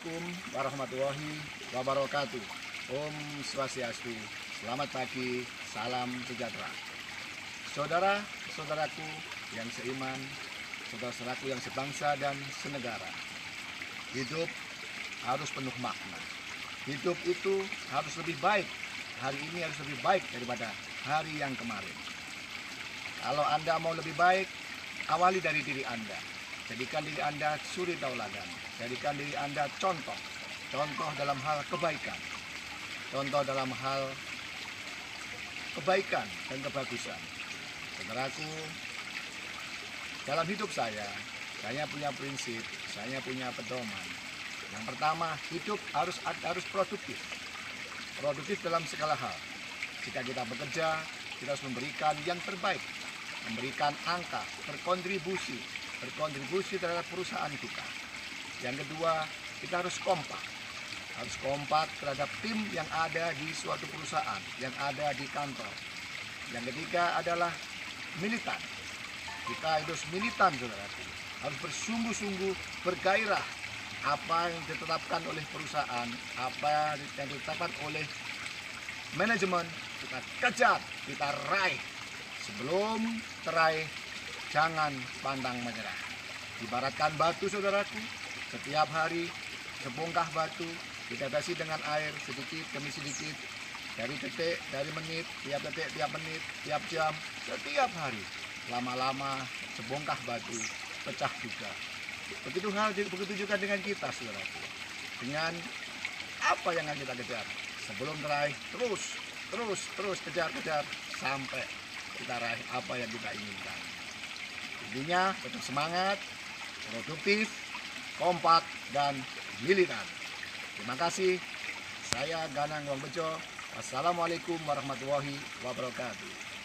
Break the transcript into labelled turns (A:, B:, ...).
A: Assalamualaikum warahmatullahi wabarakatuh. Om Swastiastu. Selamat pagi, salam sejahtera. Saudara-saudaraku yang seiman, saudara-saudaraku yang sebangsa dan senegara. Hidup harus penuh makna. Hidup itu harus lebih baik. Hari ini harus lebih baik daripada hari yang kemarin. Kalau Anda mau lebih baik, awali dari diri Anda. Jadikan diri Anda suri tauladan. Jadikan diri Anda contoh. Contoh dalam hal kebaikan. Contoh dalam hal kebaikan dan kebagusan. Saudaraku, dalam hidup saya punya prinsip, saya punya pedoman. Yang pertama, hidup harus produktif. Produktif dalam segala hal. Jika kita bekerja, kita harus memberikan yang terbaik. Memberikan angka, berkontribusi terhadap perusahaan kita. Yang kedua, kita harus kompak. Harus kompak terhadap tim yang ada di suatu perusahaan, yang ada di kantor. Yang ketiga adalah militan. Kita harus militan, saudaraku. Harus bersungguh-sungguh, bergairah. Apa yang ditetapkan oleh perusahaan, apa yang ditetapkan oleh manajemen, kita kejar, kita raih. Sebelum teraih, jangan pantang menyerah. Ibaratkan batu, saudaraku, setiap hari sebongkah batu kita basi dengan air sedikit demi sedikit, dari detik, dari menit, tiap detik, tiap menit, tiap jam, setiap hari. Lama-lama sebongkah batu pecah juga. Begitu juga dengan kita, saudaraku. Dengan apa yang akan kita kejar, sebelum teraih, terus kejar sampai kita raih apa yang kita inginkan. Intinya tetap semangat, produktif, kompak, dan militan. Terima kasih. Saya Ganang Wangbejo. Wassalamualaikum warahmatullahi wabarakatuh.